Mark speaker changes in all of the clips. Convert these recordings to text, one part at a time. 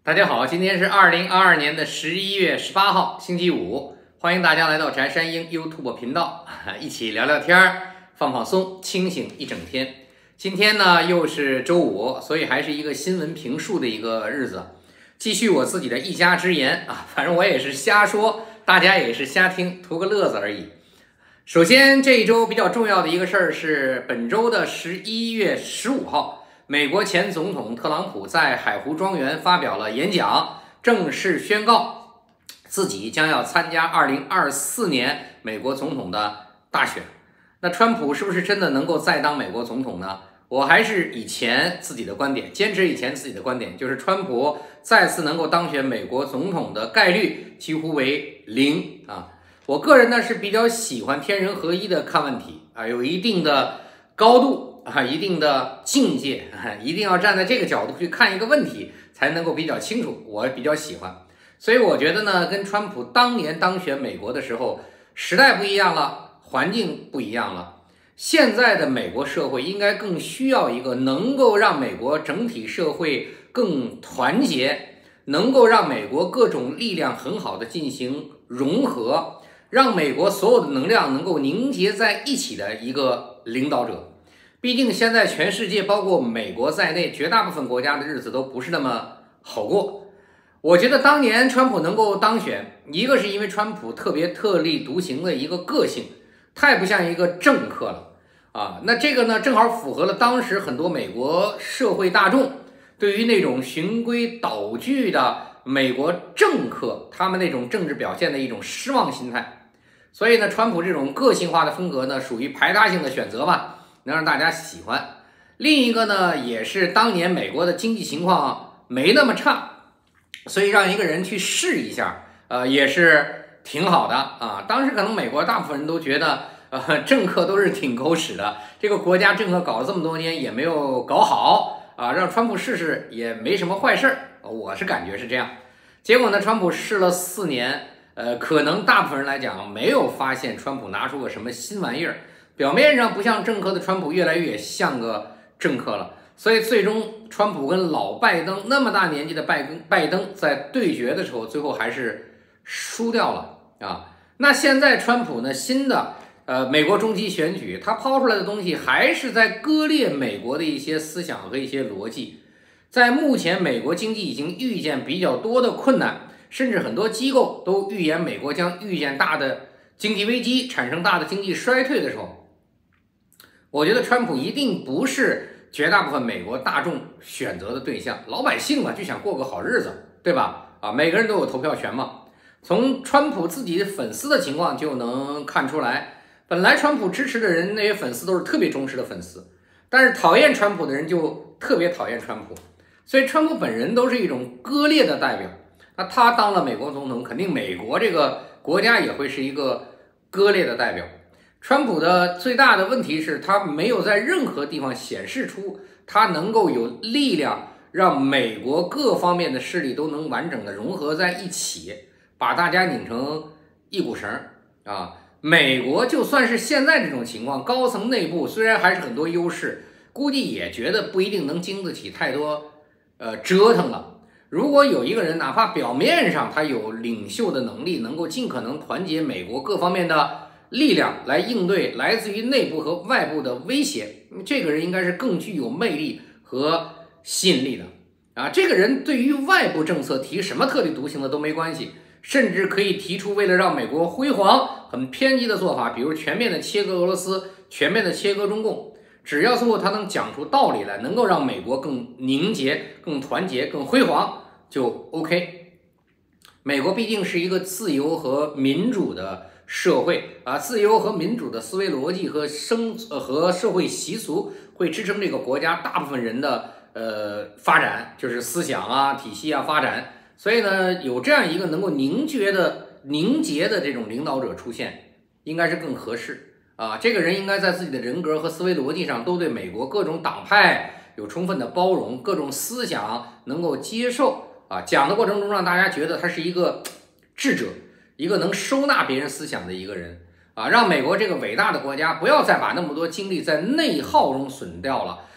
Speaker 1: 大家好，今天是2022年的11月18号，星期五，欢迎大家来到翟山鹰 YouTube 频道，一起聊聊天，放放松，清醒一整天。今天呢又是周五，所以还是一个新闻评述的一个日子，继续我自己的一家之言啊，反正我也是瞎说，大家也是瞎听，图个乐子而已。首先，这一周比较重要的一个事儿是本周的11月15号。美国前总统特朗普在海湖庄园发表了演讲，正式宣告自己将要参加2024年美国总统的大选。那川普是不是真的能够再当美国总统呢？我还是以前自己的观点，坚持以前自己的观点，就是川普再次能够当选美国总统的概率几乎为零啊。我个人呢是比较喜欢天人合一的看问题啊，有一定的高度。一定的境界，一定要站在这个角度去看一个问题，才能够比较清楚。我比较喜欢，所以我觉得呢，跟川普当年当选美国的时候，时代不一样了，环境不一样了。现在的美国社会应该更需要一个能够让美国整体社会更团结，能够让美国各种力量很好的进行融合，让美国所有的能量能够凝结在一起的一个领导者。毕竟现在全世界包括美国在内，绝大部分国家的日子都不是那么好过。我觉得当年川普能够当选，一个是因为川普特别特立独行的一个个性，太不像一个政客了啊。那这个呢，正好符合了当时很多美国社会大众对于那种循规蹈矩的美国政客他们那种政治表现的一种失望心态。所以呢，川普这种个性化的风格呢，属于排他性的选择吧。能让大家喜欢。另一个呢，也是当年美国的经济情况没那么差，所以让一个人去试一下，也是挺好的啊。当时可能美国大部分人都觉得，政客都是挺狗屎的，这个国家政客搞了这么多年也没有搞好啊，让川普试试也没什么坏事儿，我是感觉是这样。结果呢，川普试了4年，可能大部分人来讲没有发现川普拿出个什么新玩意儿。表面上不像政客的川普越来越像个政客了，所以最终川普跟老拜登那么大年纪的拜登在对决的时候，最后还是输掉了啊。那现在川普呢，新的美国中期选举，他抛出来的东西还是在割裂美国的一些思想和一些逻辑。在目前美国经济已经遇见比较多的困难，甚至很多机构都预言美国将遇见大的经济危机，产生大的经济衰退的时候，我觉得川普一定不是绝大部分美国大众选择的对象，老百姓嘛就想过个好日子，对吧？啊，每个人都有投票权嘛。从川普自己的粉丝的情况就能看出来，本来川普支持的人那些粉丝都是特别忠实的粉丝，但是讨厌川普的人就特别讨厌川普，所以川普本人都是一种割裂的代表。那他当了美国总统，肯定美国这个国家也会是一个割裂的代表。川普的最大的问题是他没有在任何地方显示出他能够有力量让美国各方面的势力都能完整的融合在一起，把大家拧成一股绳啊。美国就算是现在这种情况，高层内部虽然还是很多优势，估计也觉得不一定能经得起太多折腾了。如果有一个人哪怕表面上他有领袖的能力，能够尽可能团结美国各方面的力量来应对来自于内部和外部的威胁，这个人应该是更具有魅力和吸引力的啊！这个人对于外部政策提什么特立独行的都没关系，甚至可以提出为了让美国辉煌很偏激的做法，比如全面的切割俄罗斯，全面的切割中共，只要最后他能讲出道理来，能够让美国更凝结、更团结、更辉煌，就 OK。美国毕竟是一个自由和民主的社会啊，自由和民主的思维逻辑和和社会习俗会支撑这个国家大部分人的发展，就是思想啊、体系啊发展。所以呢，有这样一个能够凝结的这种领导者出现，应该是更合适啊。这个人应该在自己的人格和思维逻辑上都对美国各种党派有充分的包容，各种思想能够接受啊。讲的过程中让大家觉得他是一个智者。一个能收纳别人思想的一个人啊，让美国这个伟大的国家不要再把那么多精力在内耗中损掉了，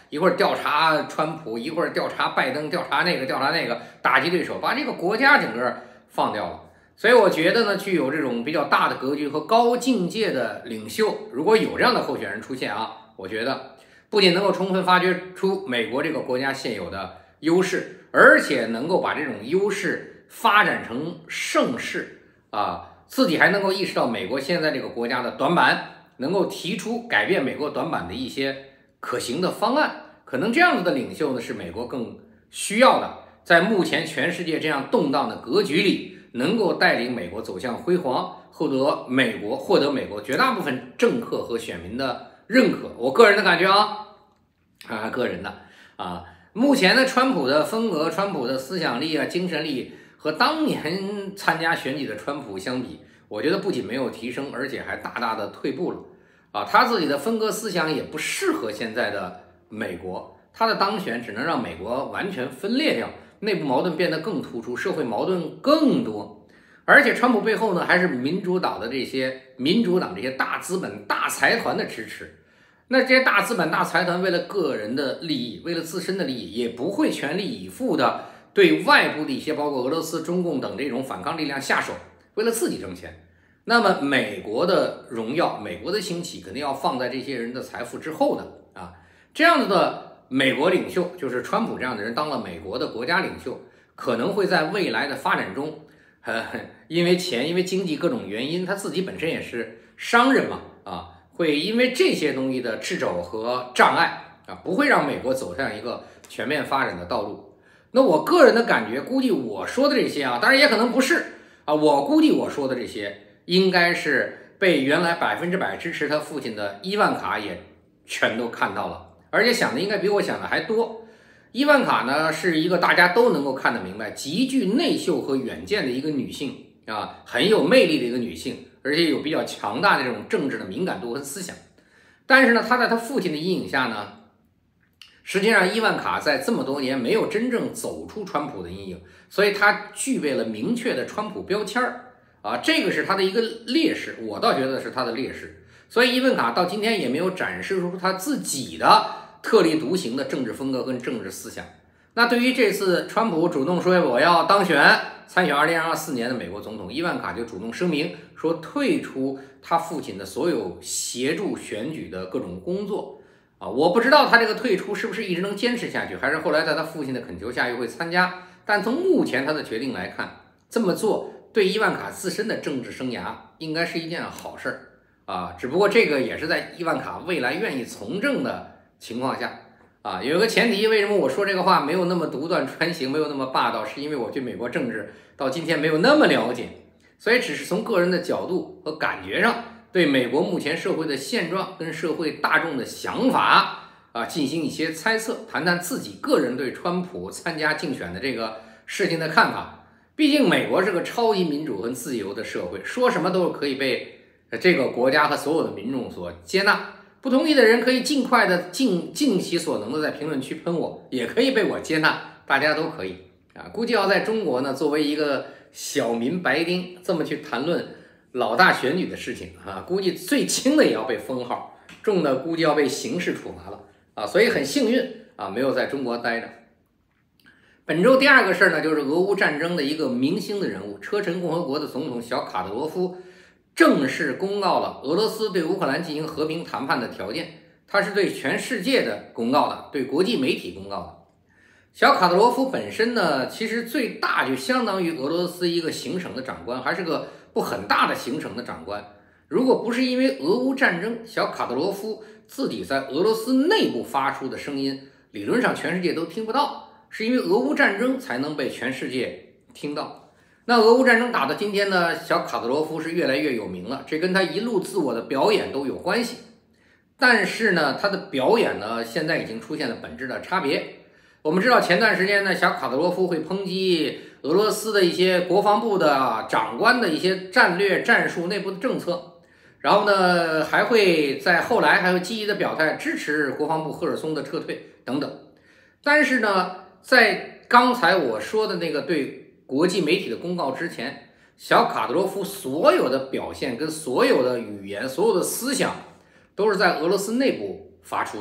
Speaker 1: 一会儿调查川普，一会儿调查拜登，调查那个，打击对手，把这个国家整个放掉了。所以我觉得呢，具有这种比较大的格局和高境界的领袖，如果有这样的候选人出现啊，我觉得不仅能够充分发掘出美国这个国家现有的优势，而且能够把这种优势发展成盛世啊，自己还能够意识到美国现在这个国家的短板，能够提出改变美国短板的一些可行的方案。可能这样子的领袖呢，是美国更需要的，在目前全世界这样动荡的格局里，能够带领美国走向辉煌，获得美国绝大部分政客和选民的认可。我个人的感觉个人的目前的川普的风格、川普的思想力精神力和当年参加选举的川普相比，我觉得不仅没有提升，而且还大大的退步了他自己的风格思想也不适合现在的美国，他的当选只能让美国完全分裂掉，内部矛盾变得更突出，社会矛盾更多。而且川普背后呢，还是民主党这些大资本、大财团的支持。那这些大资本、大财团为了个人的利益，为了自身的利益，也不会全力以赴的对外部的一些包括俄罗斯、中共等这种反抗力量下手，为了自己挣钱。那么美国的荣耀、美国的兴起，肯定要放在这些人的财富之后的这样子的美国领袖，就是川普这样的人当了美国的国家领袖，可能会在未来的发展中，因为钱、因为经济各种原因，他自己本身也是商人嘛会因为这些东西的掣肘和障碍不会让美国走向一个全面发展的道路。那我个人的感觉，估计我说的这些当然也可能不是我估计我说的这些应该是被原来100%支持他父亲的伊万卡也全都看到了，而且想的应该比我想的还多。伊万卡呢是一个大家都能够看得明白、极具内秀和远见的一个女性很有魅力的一个女性，而且有比较强大的这种政治的敏感度和思想。但是呢，她在她父亲的阴影下呢，实际上伊万卡在这么多年没有真正走出川普的阴影，所以她具备了明确的川普标签这个是她的一个劣势，我倒觉得是她的劣势。所以伊万卡到今天也没有展示出她自己的特立独行的政治风格跟政治思想。那对于这次川普主动说我要参选2024年的美国总统，伊万卡就主动声明说退出他父亲的所有协助选举的各种工作我不知道他这个退出是不是一直能坚持下去，还是后来在他父亲的恳求下又会参加。但从目前他的决定来看，这么做对伊万卡自身的政治生涯应该是一件好事只不过这个也是在伊万卡未来愿意从政的情况下有一个前提，为什么我说这个话没有那么独断专行，没有那么霸道，是因为我对美国政治到今天没有那么了解，所以只是从个人的角度和感觉上，对美国目前社会的现状跟社会大众的想法进行一些猜测，谈谈自己个人对川普参加竞选的这个事情的看法。毕竟美国是个超级民主和自由的社会，说什么都可以被这个国家和所有的民众所接纳。不同意的人可以尽快的尽其所能的在评论区喷我，也可以被我接纳，大家都可以估计要在中国呢，作为一个小民白丁这么去谈论老大选举的事情估计最轻的也要被封号，重的估计要被刑事处罚了所以很幸运没有在中国待着。本周第二个事儿呢，就是俄乌战争的一个明星的人物，车臣共和国的总统小卡德罗夫正式公告了俄罗斯对乌克兰进行和平谈判的条件，他是对全世界的公告的，对国际媒体公告的。小卡德罗夫本身呢，其实最大就相当于俄罗斯一个行省的长官，还是个不很大的行省的长官。如果不是因为俄乌战争，小卡德罗夫自己在俄罗斯内部发出的声音，理论上全世界都听不到，是因为俄乌战争才能被全世界听到。那俄乌战争打到今天呢，小卡德罗夫是越来越有名了，这跟他一路自我的表演都有关系。但是呢，他的表演呢，现在已经出现了本质的差别。我们知道前段时间呢，小卡德罗夫会抨击俄罗斯的一些国防部的长官的一些战略战术内部的政策，然后呢，后来还会积极的表态支持国防部赫尔松的撤退等等。但是呢，在刚才我说的那个对国际媒体的公告之前，小卡德罗夫所有的表现跟所有的语言、所有的思想都是在俄罗斯内部发出的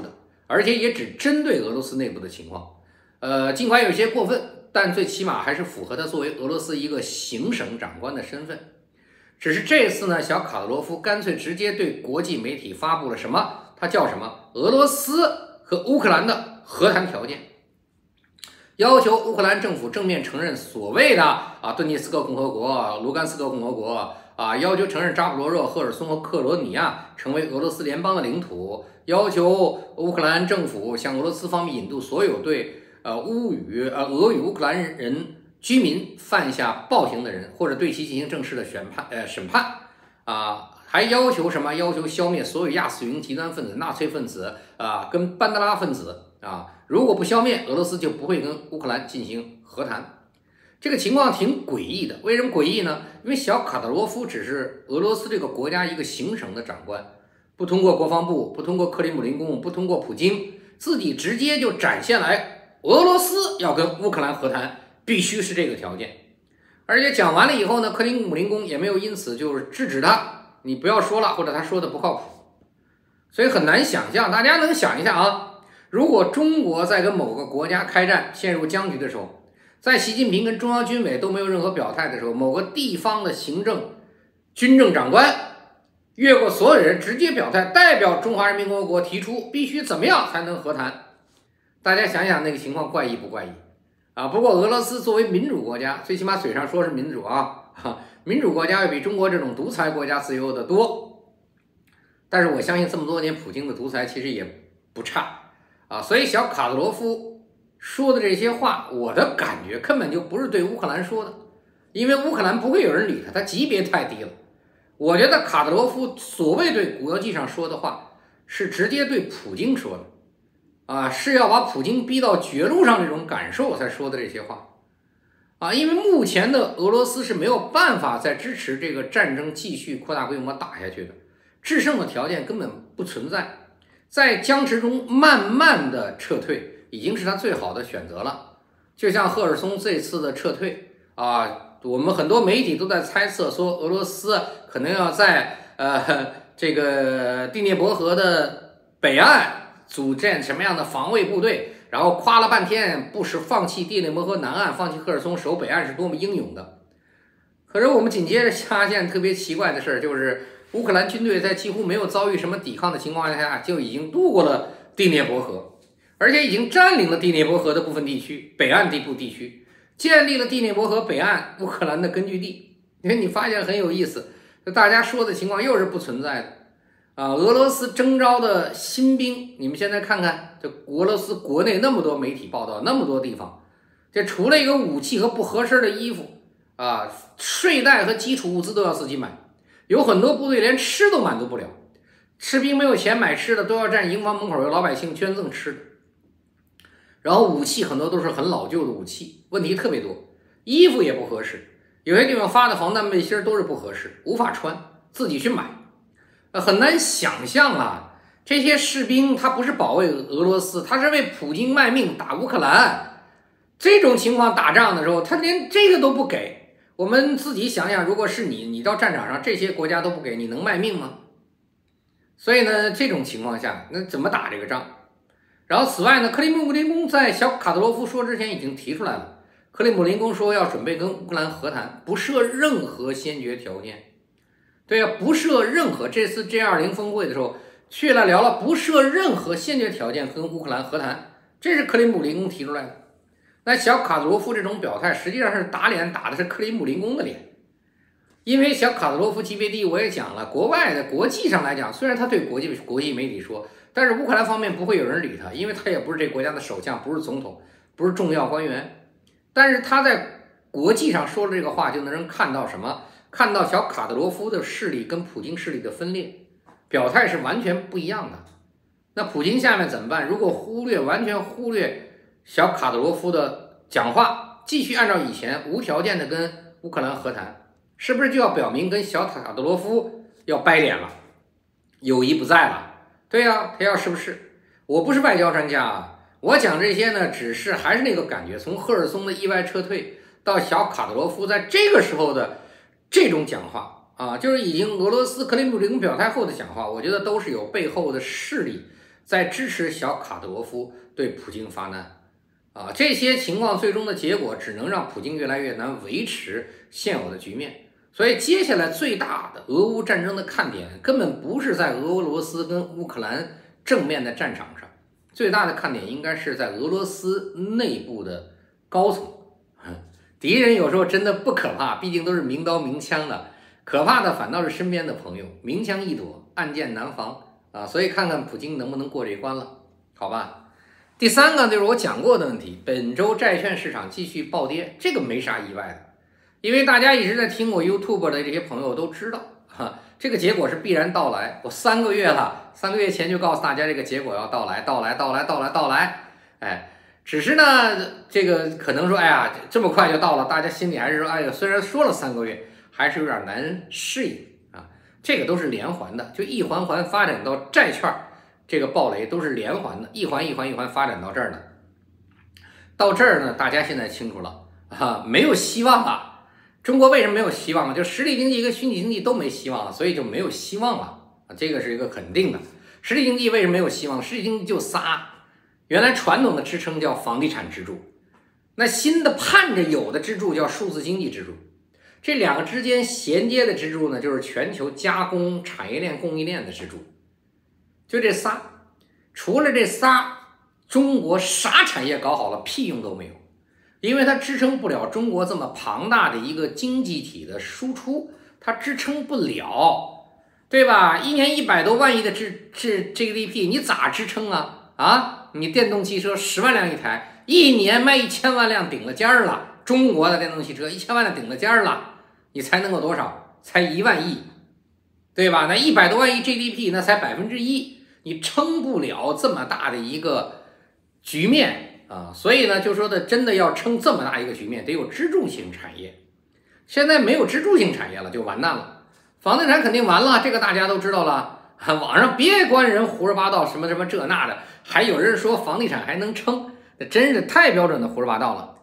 Speaker 1: 而且也只针对俄罗斯内部的情况。尽管有些过分，但最起码还是符合他作为俄罗斯一个行省长官的身份。只是这次呢，小卡德罗夫干脆直接对国际媒体发布了什么？他叫什么？俄罗斯和乌克兰的和谈条件，要求乌克兰政府正面承认所谓的顿涅茨克共和国、卢甘斯克共和国要求承认扎普罗热、赫尔松和克罗尼亚成为俄罗斯联邦的领土，要求乌克兰政府向俄罗斯方面引渡所有对俄语乌克兰人居民犯下暴行的人，或者对其进行正式的审判还要求什么？要求消灭所有亚速营极端分子、纳粹分子跟班德拉分子如果不消灭，俄罗斯就不会跟乌克兰进行和谈。这个情况挺诡异的。为什么诡异呢？因为小卡德罗夫只是俄罗斯这个国家一个行省的长官，不通过国防部，不通过克里姆林宫，不通过普京，自己直接就展现来俄罗斯要跟乌克兰和谈，必须是这个条件。而且讲完了以后呢，克里姆林宫也没有因此就是制止他，你不要说了，或者他说的不靠谱。所以很难想象，大家能想一下如果中国在跟某个国家开战陷入僵局的时候，在习近平跟中央军委都没有任何表态的时候，某个地方的行政军政长官越过所有人直接表态，代表中华人民共和国提出必须怎么样才能和谈。大家想想那个情况怪异不怪异不过俄罗斯作为民主国家，最起码嘴上说是民主民主国家要比中国这种独裁国家自由的多。但是我相信这么多年普京的独裁其实也不差所以小卡德罗夫说的这些话，我的感觉根本就不是对乌克兰说的，因为乌克兰不会有人理他，他级别太低了。我觉得卡德罗夫所谓对国际上说的话，是直接对普京说的是要把普京逼到绝路上这种感受才说的这些话因为目前的俄罗斯是没有办法再支持这个战争继续扩大规模打下去的，制胜的条件根本不存在，在僵持中慢慢的撤退已经是他最好的选择了。就像赫尔松这次的撤退我们很多媒体都在猜测说俄罗斯可能要在这个第聂伯河的北岸组建什么样的防卫部队，然后夸了半天不是放弃第聂伯河南岸，放弃赫尔松守北岸是多么英勇的。可是我们紧接着发现特别奇怪的事，就是乌克兰军队在几乎没有遭遇什么抵抗的情况下就已经渡过了第聂伯河，而且已经占领了第聂伯河的部分地区，北岸部地区，建立了第聂伯河北岸乌克兰的根据地。因为你发现很有意思，大家说的情况又是不存在的俄罗斯征召的新兵，你们现在看看，这俄罗斯国内那么多媒体报道，那么多地方，这除了一个武器和不合身的衣服睡袋和基础物资都要自己买，有很多部队连吃都满足不了，士兵没有钱买吃的，都要站营房门口有老百姓捐赠吃的。然后武器很多都是很老旧的武器，问题特别多，衣服也不合适，有些地方发的防弹背心都是不合适，无法穿，自己去买。很难想象这些士兵他不是保卫俄罗斯，他是为普京卖命打乌克兰。这种情况打仗的时候，他连这个都不给。我们自己想想，如果是你到战场上，这些国家都不给，你能卖命吗？所以呢，这种情况下，那怎么打这个仗？然后此外呢，克里姆林宫在小卡德罗夫说之前已经提出来了，克里姆林宫说要准备跟乌克兰和谈，不设任何先决条件。对不设任何，这次 G20 峰会的时候去了聊了，不设任何先决条件跟乌克兰和谈，这是克里姆林宫提出来的。那小卡德罗夫这种表态实际上是打脸，打的是克里姆林宫的脸。因为小卡德罗夫级别低，我也讲了，国外的国际上来讲，虽然他对国际媒体说，但是乌克兰方面不会有人理他，因为他也不是这国家的首相，不是总统，不是重要官员。但是他在国际上说了这个话，就能人看到什么？看到小卡德罗夫的势力跟普京势力的分裂，表态是完全不一样的。那普京下面怎么办？如果完全忽略小卡德罗夫的讲话，继续按照以前无条件的跟乌克兰和谈，是不是就要表明跟小卡德罗夫要掰脸了，友谊不在了？对他要是不是？我不是外交专家我讲这些呢，只是还是那个感觉，从赫尔松的意外撤退到小卡德罗夫在这个时候的这种讲话就是已经俄罗斯克里姆林宫表态后的讲话，我觉得都是有背后的势力在支持小卡德罗夫对普京发难啊。这些情况最终的结果只能让普京越来越难维持现有的局面。所以接下来最大的俄乌战争的看点根本不是在俄罗斯跟乌克兰正面的战场上，最大的看点应该是在俄罗斯内部的高层。敌人有时候真的不可怕，毕竟都是明刀明枪的，可怕的反倒是身边的朋友，明枪易躲，暗箭难防啊！所以看看普京能不能过这一关了，好吧？第三个就是我讲过的问题，本周债券市场继续暴跌，这个没啥意外的。因为大家一直在听我 YouTube 的这些朋友都知道，这个结果是必然到来。我3个月了，3个月前就告诉大家这个结果要到来。哎，只是呢，这个可能说，哎呀，这么快就到了，大家心里还是说，哎呀，虽然说了3个月，还是有点难适应啊。这个都是连环的，就一环环发展到债券这个暴雷都是连环的，一环发展到这儿呢。到这儿呢，大家现在清楚了啊，没有希望了。中国为什么没有希望了？就实体经济跟虚拟经济都没希望了，所以就没有希望了啊，这个是一个肯定的。实体经济为什么没有希望？实体经济就仨，原来传统的支撑叫房地产支柱，那新的盼着有的支柱叫数字经济支柱，这两个之间衔接的支柱呢，就是全球加工产业链供应链的支柱，就这仨。除了这仨，中国啥产业搞好了，屁用都没有。因为它支撑不了中国这么庞大的一个经济体的输出，它支撑不了，对吧？一年100多万亿的GDP， 你咋支撑啊？啊，你电动汽车10万辆一台，一年卖1000万辆顶了尖儿了。中国的电动汽车1000万辆顶了尖儿了，你才能够多少？才1万亿，对吧？那100多万亿 GDP， 那才1%，你撑不了这么大的一个局面。所以呢，就说的真的要撑这么大一个局面，得有支柱性产业。现在没有支柱性产业了，就完蛋了。房地产肯定完了，这个大家都知道了。网上别关人胡说八道，什么这那的，还有人说房地产还能撑，那真是太标准的胡说八道了。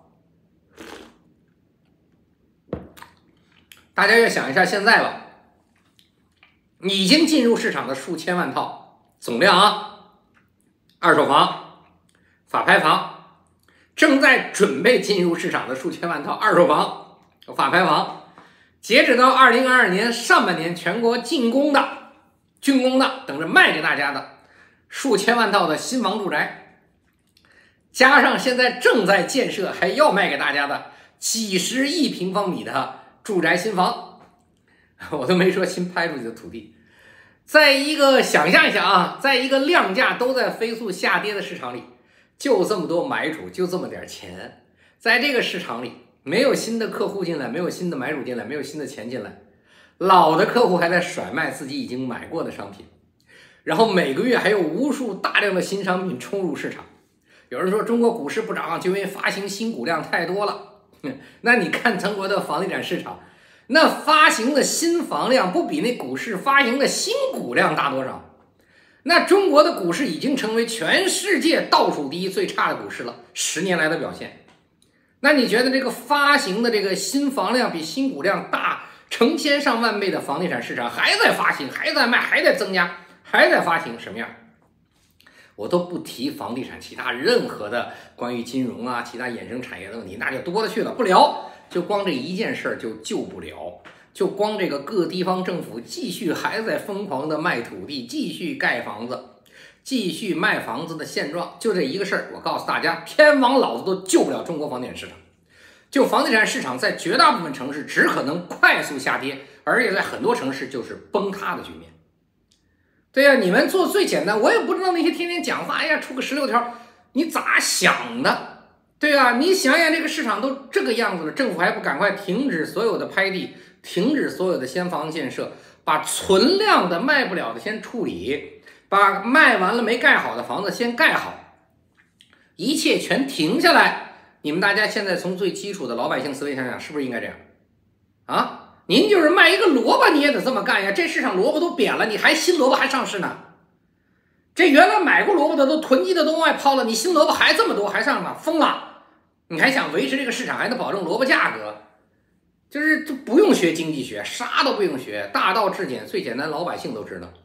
Speaker 1: 大家要想一下，现在吧，已经进入市场的数千万套总量啊，二手房、法拍房。正在准备进入市场的数千万套二手房、法拍房，截止到2022年上半年，全国竣工的等着卖给大家的数千万套的新房住宅，加上现在正在建设还要卖给大家的几十亿平方米的住宅新房，我都没说新拍出去的土地。在一个想象一下啊，在一个量价都在飞速下跌的市场里，就这么多买主，就这么点钱，在这个市场里，没有新的客户进来，没有新的买主进来，没有新的钱进来，老的客户还在甩卖自己已经买过的商品，然后每个月还有无数大量的新商品冲入市场。有人说中国股市不涨，就因为发行新股量太多了。那你看中国的房地产市场，那发行的新房量不比那股市发行的新股量大多少？那中国的股市已经成为全世界倒数第一最差的股市了，10年来的表现。那你觉得这个发行的这个新房量比新股量大成千上万倍的房地产市场还在发行，还在卖，还在增加，还在发行，什么样？我都不提房地产其他任何的关于金融啊其他衍生产业的问题，那就多了去了，不聊。就光这一件事儿就救不了，就光这个各地方政府继续还在疯狂的卖土地，继续盖房子，继续卖房子的现状，就这一个事儿，我告诉大家，天王老子都救不了中国房地产市场。就房地产市场在绝大部分城市只可能快速下跌，而且在很多城市就是崩塌的局面。对呀，你们做最简单，我也不知道那些天天讲话，哎呀出个16条，你咋想的？对啊，你想想这个市场都这个样子了，政府还不赶快停止所有的拍地，停止所有的先房建设，把存量的卖不了的先处理，把卖完了没盖好的房子先盖好，一切全停下来。你们大家现在从最基础的老百姓思维想想，是不是应该这样啊？您就是卖一个萝卜你也得这么干呀，这市场萝卜都扁了，你还新萝卜还上市呢？这原来买过萝卜的都囤积的都往外抛了，你新萝卜还这么多还上呢，疯了！你还想维持这个市场，还能保证萝卜价格？就不用学经济学，啥都不用学，大道至简，最简单，老百姓都知道。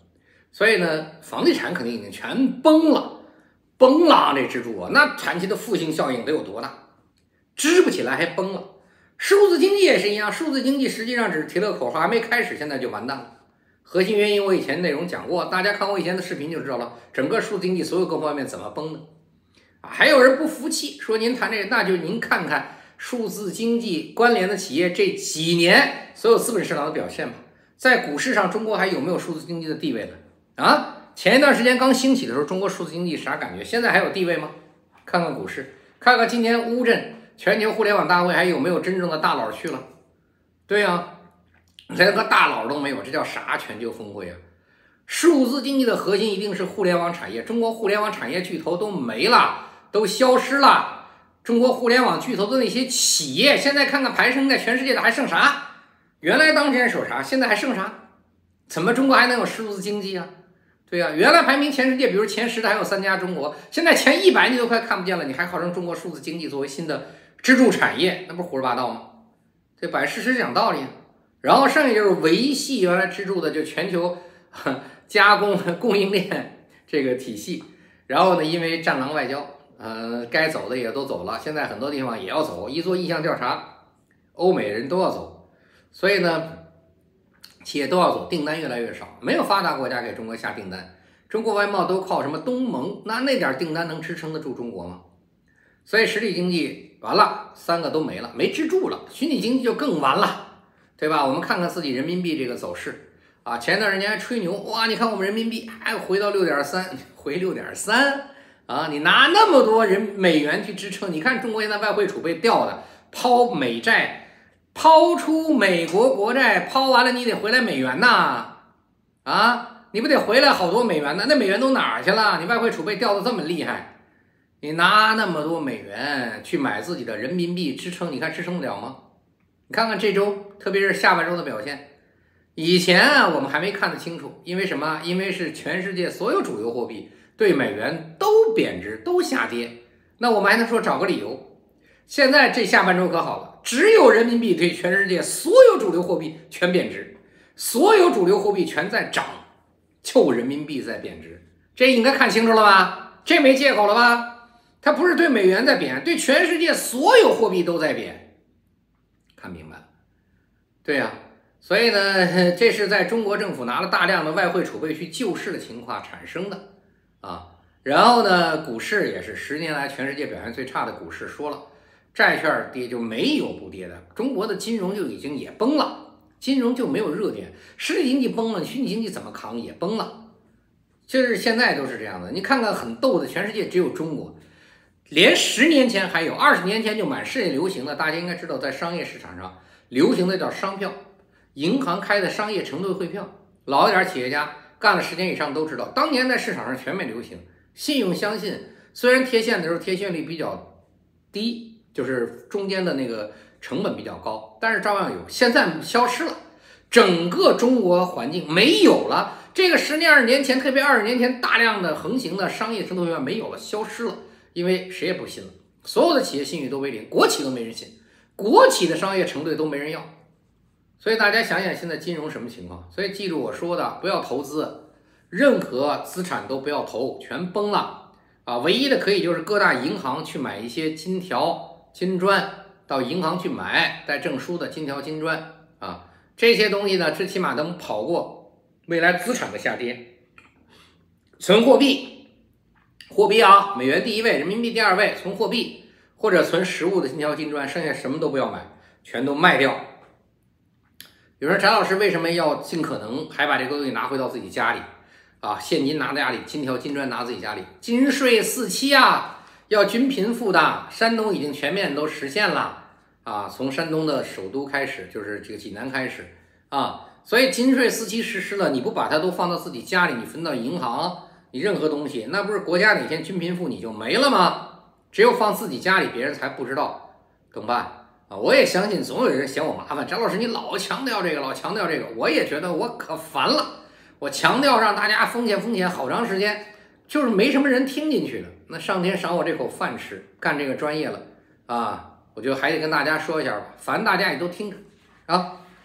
Speaker 1: 所以呢，房地产肯定已经全崩了，崩了啊！这支柱啊，那长期的负性效应得有多大？支不起来还崩了。数字经济也是一样，数字经济实际上只是提了个口号，还没开始，现在就完蛋了。核心原因我以前内容讲过，大家看我以前的视频就知道了，整个数字经济所有各方面怎么崩的啊！还有人不服气，说您谈这个，那就您看看数字经济关联的企业这几年所有资本市场的表现吧。在股市上，中国还有没有数字经济的地位了啊？前一段时间刚兴起的时候，中国数字经济啥感觉？现在还有地位吗？看看股市，看看今年乌镇全球互联网大会还有没有真正的大佬去了？对呀，连个大佬都没有，这叫啥全球峰会啊？数字经济的核心一定是互联网产业，中国互联网产业巨头都没了，都消失了。中国互联网巨头的那些企业，现在看看排名在全世界的还剩啥？原来当前有啥，现在还剩啥？怎么中国还能有数字经济啊？对呀，原来排名全世界，比如前10的还有3家中国，现在前100你都快看不见了，你还号称中国数字经济作为新的支柱产业，那不是胡说八道吗？这摆事实讲道理。然后剩下就是维系原来支柱的，就全球加工供应链这个体系。然后呢，因为战狼外交，该走的也都走了，现在很多地方也要走，一做意向调查，欧美人都要走，所以呢，企业都要走，订单越来越少，没有发达国家给中国下订单，中国外贸都靠什么东盟，那点订单能支撑得住中国吗？所以实体经济完了，3个都没了，没支柱了，虚拟经济就更完了，对吧？我们看看自己人民币这个走势啊，前段时间还吹牛，哇，你看我们人民币还回到6.3，回6.3啊，你拿那么多美元去支撑，你看中国现在外汇储备掉的，抛美债，抛出美国国债，抛完了你得回来美元呐，啊，你不得回来好多美元呢？那美元都哪儿去了？你外汇储备掉的这么厉害，你拿那么多美元去买自己的人民币支撑，你看支撑得了吗？你看看这周，特别是下半周的表现。以前啊，我们还没看得清楚，因为什么？因为是全世界所有主流货币对美元都贬值，都下跌。那我们还能说找个理由。现在这下半周可好了，只有人民币对全世界所有主流货币全贬值，所有主流货币全在涨，就人民币在贬值。这应该看清楚了吧？这没借口了吧？它不是对美元在贬，对全世界所有货币都在贬。看明白了？对呀。所以呢，这是在中国政府拿了大量的外汇储备去救市的情况产生的啊。然后呢，股市也是10年来全世界表现最差的股市，说了债券跌就没有不跌的，中国的金融就已经也崩了，金融就没有热点，实体经济崩了，虚拟经济怎么扛也崩了，就是现在都是这样的。你看看很逗的，全世界只有中国，连10年前还有20年前就满世界流行的，大家应该知道，在商业市场上流行的叫商票。银行开的商业承兑汇票，老一点企业家干了10年以上都知道，当年在市场上全面流行。信用相信，虽然贴现的时候贴现率比较低，就是中间的那个成本比较高，但是照样有。现在消失了，整个中国环境没有了。这个10年20年前，特别20年前大量的横行的商业承兑汇票没有了，消失了，因为谁也不信了，所有的企业信誉都为零，国企都没人信，国企的商业承兑都没人要。所以大家想想现在金融什么情况？所以记住我说的，不要投资，任何资产都不要投，全崩了啊！唯一的可以就是各大银行去买一些金条、金砖，到银行去买带证书的金条、金砖啊，这些东西呢，最起码能跑过未来资产的下跌。存货币，货币啊，美元第1位，人民币第2位，存货币或者存实物的金条、金砖，剩下什么都不要买，全都卖掉。有人说翟老师为什么要尽可能还把这个东西拿回到自己家里啊？现金拿在家里，金条金砖拿自己家里，金税4期啊，要均贫富的。山东已经全面都实现了啊，从山东的首都开始，就是这个济南开始啊，所以金税4期实施了，你不把它都放到自己家里，你分到银行，你任何东西，那不是国家哪天均贫富你就没了吗？只有放自己家里，别人才不知道，怎么办？啊，我也相信总有人嫌我麻烦，翟老师你老强调这个，老强调这个，我也觉得我可烦了。我强调让大家风险好长时间，就是没什么人听进去的。那上天赏我这口饭吃，干这个专业了啊，我就还得跟大家说一下吧，烦大家也都听着啊。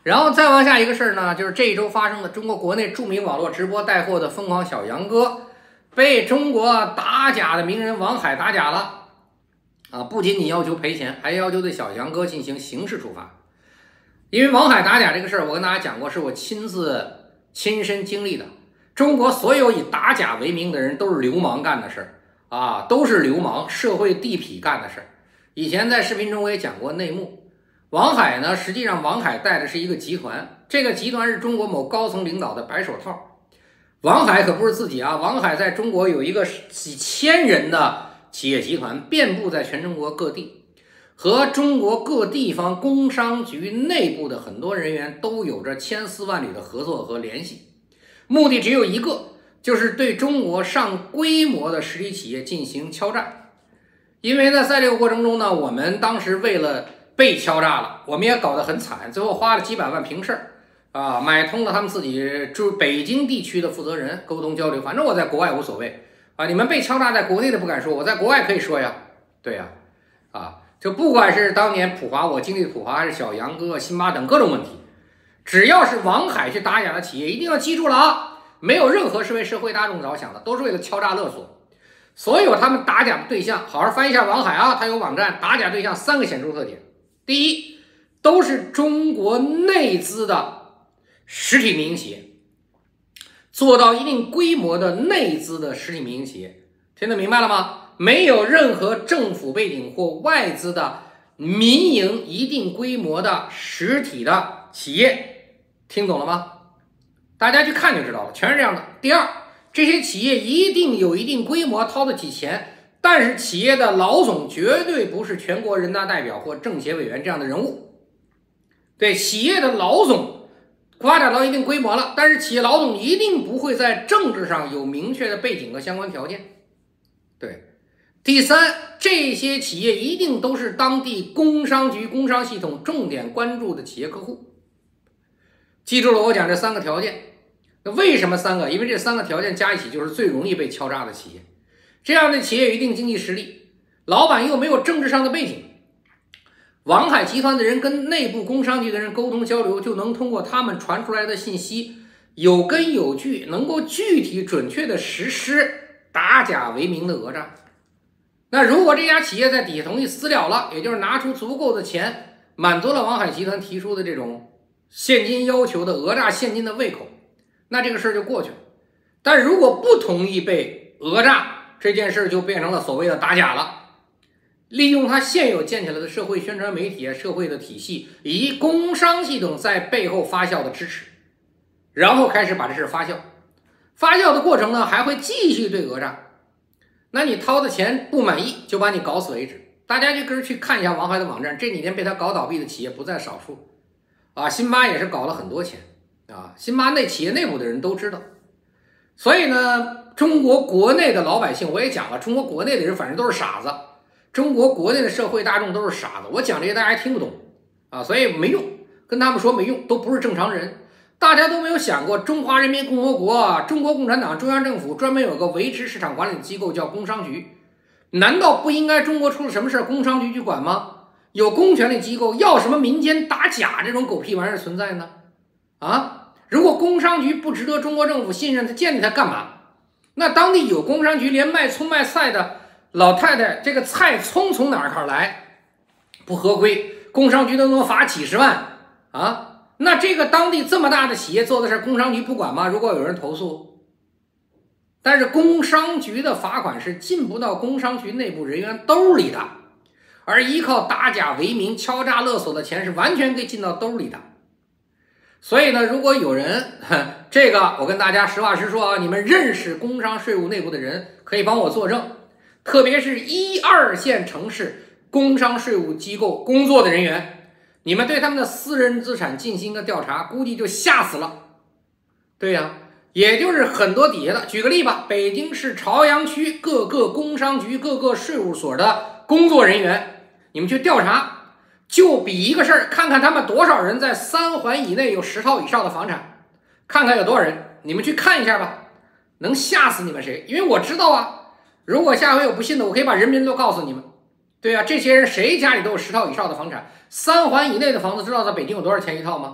Speaker 1: 然后再往下一个事儿呢，就是这一周发生的中国国内著名网络直播带货的疯狂小杨哥被中国打假的名人王海打假了啊！不仅仅要求赔钱，还要求对小杨哥进行刑事处罚。因为王海打假这个事儿，我跟大家讲过，是我亲身经历的。中国所有以打假为名的人都是流氓干的事儿啊，都是流氓社会地痞干的事儿。以前在视频中我也讲过内幕。王海呢，实际上王海带的是一个集团，这个集团是中国某高层领导的白手套。王海可不是自己啊，王海在中国有一个几千人的企业集团，遍布在全中国各地，和中国各地方工商局内部的很多人员都有着千丝万缕的合作和联系，目的只有一个，就是对中国上规模的实体企业进行敲诈。因为呢，在这个过程中呢，我们当时为了被敲诈了，我们也搞得很惨，最后花了几百万平事儿啊，买通了他们自己就是北京地区的负责人沟通交流。反正我在国外无所谓啊，你们被敲诈在国内的不敢说，我在国外可以说呀，对呀，就不管是当年普华我经历的普华，还是小杨哥、辛巴等各种问题，只要是王海去打假的企业，一定要记住了啊，没有任何是为社会大众着想的，都是为了敲诈勒索。所有他们打假的对象，好好翻译一下王海啊，他有网站，打假对象3个显著特点。第一，都是中国内资的实体民营企业，做到一定规模的内资的实体民营企业，听得明白了吗？没有任何政府背景或外资的民营一定规模的实体的企业，听懂了吗？大家去看就知道了，全是这样的。第二，这些企业一定有一定规模，掏得起钱，但是企业的老总绝对不是全国人大代表或政协委员这样的人物。对，企业的老总发展到一定规模了，但是企业老总一定不会在政治上有明确的背景和相关条件。对，第三，这些企业一定都是当地工商局、工商系统重点关注的企业客户。记住了我讲这3个条件。那为什么3个？因为这3个条件加一起就是最容易被敲诈的企业。这样的企业有一定经济实力，老板又没有政治上的背景，王海集团的人跟内部工商局的人沟通交流，就能通过他们传出来的信息有根有据，能够具体准确的实施打假为名的讹诈。那如果这家企业在底下同意私了了，也就是拿出足够的钱满足了王海集团提出的这种现金要求的讹诈现金的胃口，那这个事儿就过去了。但如果不同意被讹诈，这件事就变成了所谓的打假了。利用他现有建起来的社会宣传媒体、社会的体系以及工商系统在背后发酵的支持，然后开始把这事发酵。发酵的过程呢，还会继续对讹诈。那你掏的钱不满意，就把你搞死为止。大家就跟去看一下王海的网站，这几年被他搞倒闭的企业不在少数啊。辛巴也是搞了很多钱啊，辛巴那企业内部的人都知道。所以呢，中国国内的老百姓，我也讲了，中国国内的人反正都是傻子，中国国内的社会大众都是傻子，我讲这些大家还听不懂啊，所以没用，跟他们说没用，都不是正常人。大家都没有想过，中华人民共和国、中国共产党中央政府专门有个维持市场管理的机构叫工商局，难道不应该中国出了什么事工商局去管吗？有公权力机构，要什么民间打假这种狗屁玩意儿存在呢？啊，如果工商局不值得中国政府信任，他建立它干嘛？那当地有工商局，连卖葱卖菜的老太太，这个菜葱从哪儿来？不合规，工商局都能罚几十万啊！那这个当地这么大的企业做的事，工商局不管吗？如果有人投诉，但是工商局的罚款是进不到工商局内部人员兜里的，而依靠打假为名敲诈勒索的钱是完全可以进到兜里的。所以呢，如果有人这个我跟大家实话实说啊，你们认识工商税务内部的人可以帮我作证，特别是1、2线城市工商税务机构工作的人员，你们对他们的私人资产进行一个调查，估计就吓死了。对呀，也就是很多底下的，举个例吧，北京市朝阳区各个工商局、各个税务所的工作人员，你们去调查，就比一个事儿，看看他们多少人在3环以内有10套以上的房产，看看有多少人，你们去看一下吧，能吓死你们谁？因为我知道啊，如果下回有不信的，我可以把人名都告诉你们。对啊，这些人谁家里都有10套以上的房产，3环以内的房子，知道在北京有多少钱一套吗？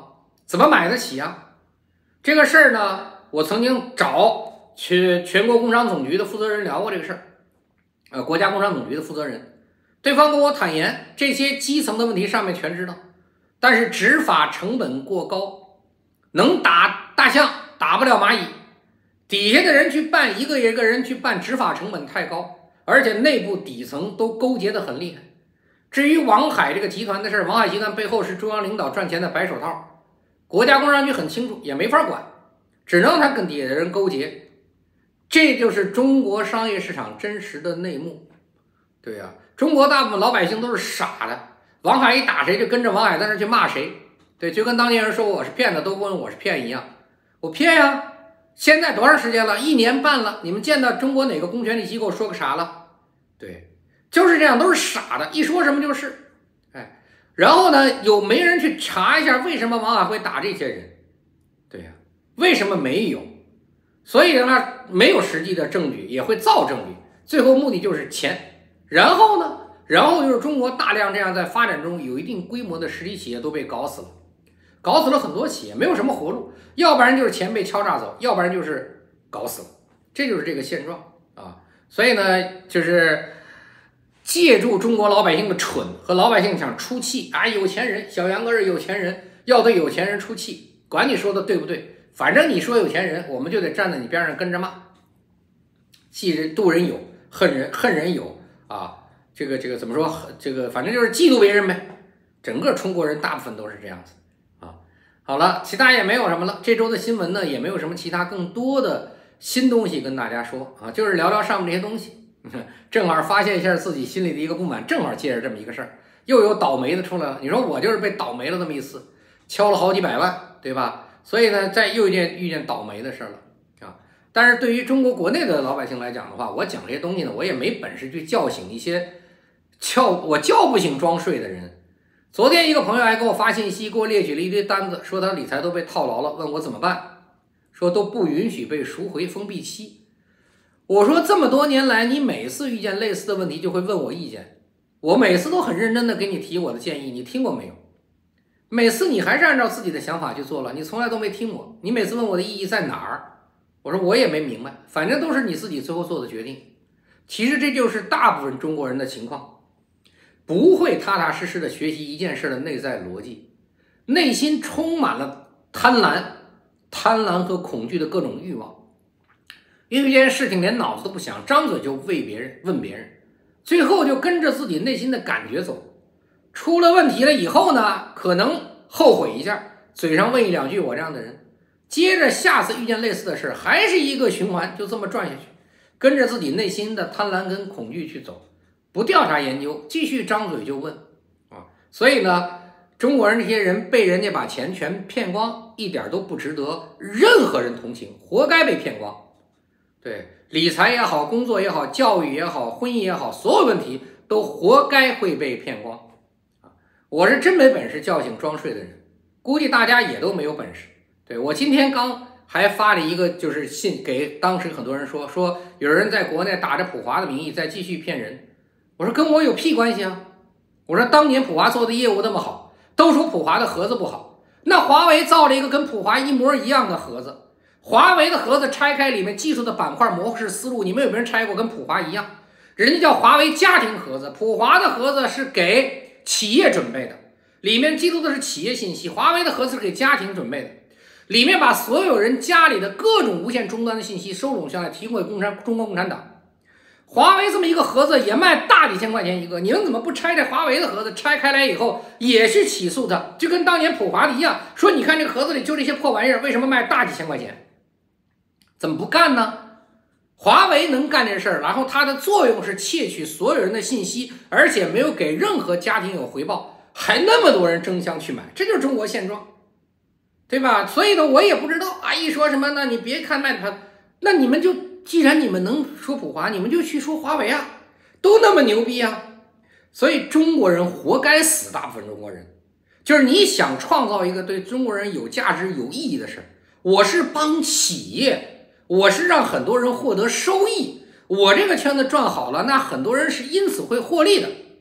Speaker 1: 怎么买得起啊？这个事儿呢，我曾经找全国工商总局的负责人聊过这个事儿，国家工商总局的负责人，对方跟我坦言，这些基层的问题上面全知道，但是执法成本过高，能打大象打不了蚂蚁，底下的人去办，一个一个人去办，执法成本太高，而且内部底层都勾结得很厉害。至于王海这个集团的事，王海集团背后是中央领导赚钱的白手套，国家工商局很清楚，也没法管，只能他跟底下的人勾结。这就是中国商业市场真实的内幕。对呀，中国大部分老百姓都是傻的，王海一打谁就跟着王海在那去骂谁。对，就跟当年人说我是骗子都问我是骗一样，我骗呀。现在多长时间了？1年半了，你们见到中国哪个公权力机构说个啥了？对，就是这样，都是傻的，一说什么就是。然后呢，有没人去查一下为什么王海会打这些人？对呀，为什么没有？所以呢，没有实际的证据，也会造证据，最后目的就是钱。然后呢，就是中国大量这样在发展中有一定规模的实体企业都被搞死了，搞死了很多企业，没有什么活路，要不然就是钱被敲诈走，要不然就是搞死了，这就是这个现状啊。所以呢，就是借助中国老百姓的蠢和老百姓想出气啊，有钱人，小杨哥是有钱人，要对有钱人出气，管你说的对不对，反正你说有钱人，我们就得站在你边上跟着骂。妒人有，恨人有啊，这个怎么说？这个反正就是嫉妒别人呗。整个中国人大部分都是这样子啊。好了，其他也没有什么了。这周的新闻呢，也没有什么其他更多的新东西跟大家说啊，就是聊聊上面这些东西。正好发现一下自己心里的一个不满，正好借着这么一个事儿，又有倒霉的出来了。你说我就是被倒霉了这么一次，敲了好几百万，对吧？所以呢，再又遇见倒霉的事儿了啊。但是对于中国国内的老百姓来讲的话，我讲这些东西呢，我也没本事去叫醒一些我叫不醒装睡的人。昨天一个朋友还给我发信息，给我列举了一堆单子，说他理财都被套牢了，问我怎么办，说都不允许被赎回封闭期。我说这么多年来，你每次遇见类似的问题就会问我意见，我每次都很认真的给你提我的建议，你听过没有？每次你还是按照自己的想法去做了，你从来都没听我。你每次问我的意义在哪儿，我说我也没明白，反正都是你自己最后做的决定。其实这就是大部分中国人的情况，不会踏踏实实的学习一件事的内在逻辑，内心充满了贪婪和恐惧的各种欲望。因为这件事情连脑子都不想，张嘴就问别人，最后就跟着自己内心的感觉走。出了问题了以后呢，可能后悔一下，嘴上问一两句我这样的人，接着下次遇见类似的事还是一个循环，就这么转下去，跟着自己内心的贪婪跟恐惧去走，不调查研究，继续张嘴就问啊。所以呢，中国人这些人被人家把钱全骗光，一点都不值得任何人同情，活该被骗光。对，理财也好，工作也好，教育也好，婚姻也好，所有问题都活该会被骗光啊！我是真没本事叫醒装睡的人，估计大家也都没有本事。对，我今天刚还发了一个就是信给当时很多人说有人在国内打着普华的名义在继续骗人，我说跟我有屁关系啊！我说当年普华做的业务那么好，都说普华的盒子不好，那华为造了一个跟普华一模一样的盒子。华为的盒子拆开里面技术的板块模式思路，你们有没有人拆过？跟普华一样，人家叫华为家庭盒子，普华的盒子是给企业准备的，里面记录的是企业信息，华为的盒子是给家庭准备的，里面把所有人家里的各种无线终端的信息收拢下来，提供给中国共产党。华为这么一个盒子也卖大几千块钱一个，你们怎么不拆这华为的盒子？拆开来以后也是起诉它，就跟当年普华的一样，说你看这个盒子里就这些破玩意儿，为什么卖大几千块钱？怎么不干呢？华为能干这事儿，然后它的作用是窃取所有人的信息，而且没有给任何家庭有回报，还那么多人争相去买，这就是中国现状，对吧？所以呢，我也不知道啊，一说什么呢？你别看卖它，那你们就既然你们能说普华，你们就去说华为啊，都那么牛逼啊！所以中国人活该死，大部分中国人就是你想创造一个对中国人有价值、有意义的事儿，我是帮企业。我是让很多人获得收益，我这个圈子赚好了，那很多人是因此会获利的。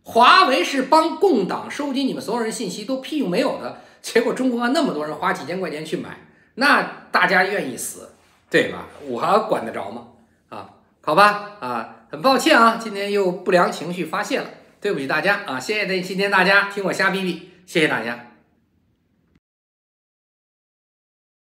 Speaker 1: 华为是帮共党收集你们所有人信息，都屁用没有的。结果中国那么多人花几千块钱去买，那大家愿意死，对吧？我还管得着吗？好吧，很抱歉啊，今天又不良情绪发泄了，对不起大家啊！谢谢今天大家听我瞎逼逼，谢谢大家。